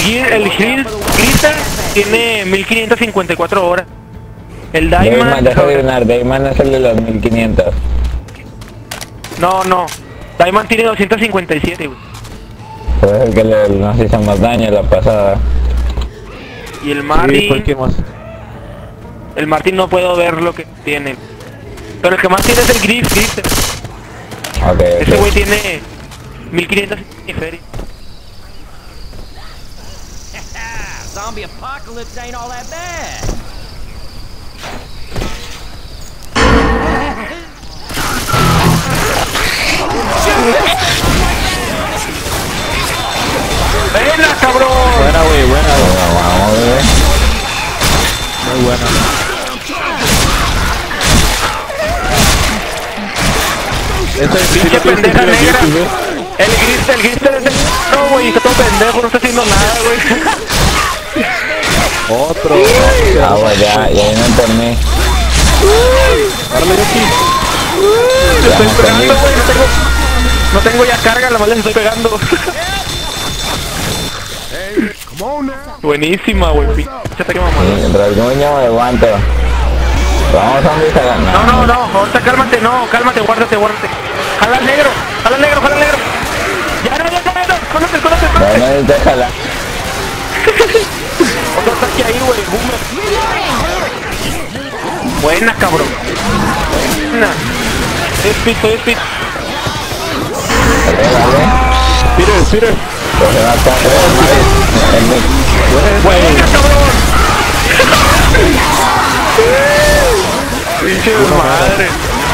el Crystal tiene 1554 horas. El Diamond, Diamond... deja de ganar, Diamond es el de los 1500. No. Diamond tiene 257, güey. Pues es el que nos hizo más daño la pasada. Y el Martin... ¿Qué más? El Martin no puedo ver lo que tiene. Pero el que más tiene es el Griff. Ok, Ese güey tiene 1500 y feria. Zombie apocalypse ain't all that bad. ¡Buena, cabrón! Buena, güey, buena. vamos, bebé. Muy buena. Esta es Pinche pendeja negra. El Gristel es el... No, güey, está todo pendejo, no está haciendo nada, güey. Otro. Güey, ya vienen por mí. Árale, aquí. Le estoy pegando, güey, no tengo ya carga, la más les estoy pegando. Buenísima, güey, pinche ataque mamá. Sí, rasguño de guante. Vamos zombies a ganar. No, ahorita cálmate, guárdate. Jala al negro. Ya, cónate. Bueno, déjala. Otro ataque ahí, güey, boomer. Buena, cabrón. Buena. Soy speed. Dale. Peter. Pues se va a estar Buena, cabrón. Pinche madre.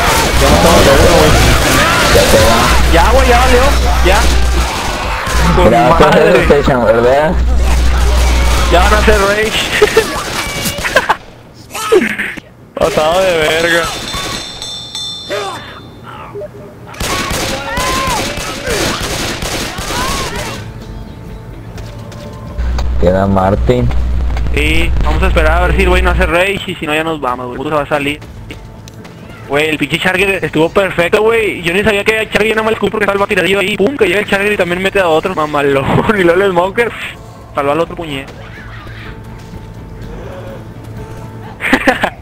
Ya te va. Ya, güey, ya valió. Ya. Con Mira, vas a hacer madre. station, ¿verdad? Ya van a hacer rage. Pasado de verga. Queda Martin. Sí, vamos a esperar a ver si el güey no hace rage y si no ya nos vamos, güey. Se va a salir. Güey, el pinche Charger estuvo perfecto, güey. Yo ni sabía que el Charger no me escupo porque estaba el tiradillo ahí. Pum, que llega el Charger y también mete a otro. Mamalón. Y luego el Smoker salvó al otro puñet.